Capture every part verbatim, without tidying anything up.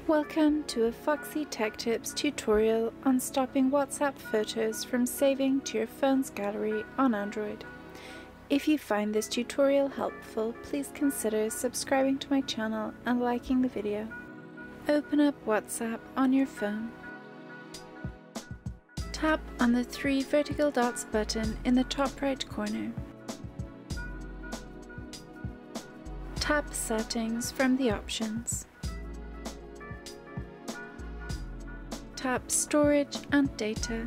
Welcome to a Foxy Tech Tips tutorial on stopping WhatsApp photos from saving to your phone's gallery on Android. If you find this tutorial helpful, please consider subscribing to my channel and liking the video. Open up WhatsApp on your phone. Tap on the three vertical dots button in the top right corner. Tap Settings from the options. Tap Storage and Data.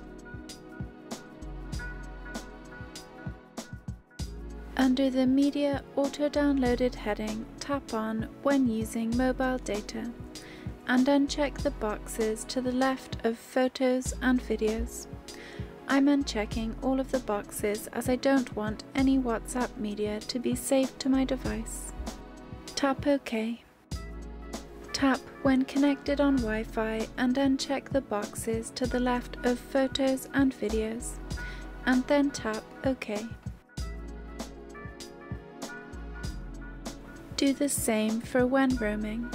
Under the Media Auto-Downloaded heading, tap on When using mobile data and uncheck the boxes to the left of Photos and Videos. I'm unchecking all of the boxes as I don't want any WhatsApp media to be saved to my device. Tap OK. Tap When connected on Wi-Fi and uncheck the boxes to the left of Photos and Videos, and then tap OK. Do the same for when roaming.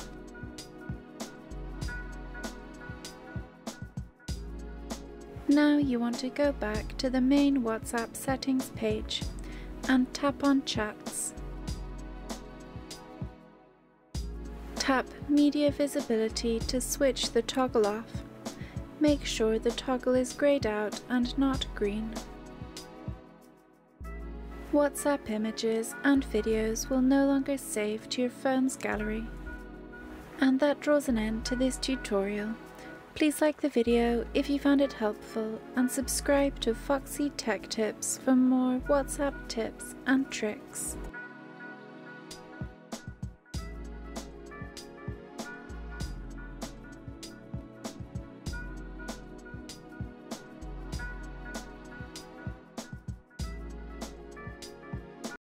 Now you want to go back to the main WhatsApp settings page and tap on Chats. Tap Media Visibility to switch the toggle off. Make sure the toggle is grayed out and not green. WhatsApp images and videos will no longer save to your phone's gallery. And that draws an end to this tutorial. Please like the video if you found it helpful and subscribe to Foxy Tech Tips for more WhatsApp tips and tricks.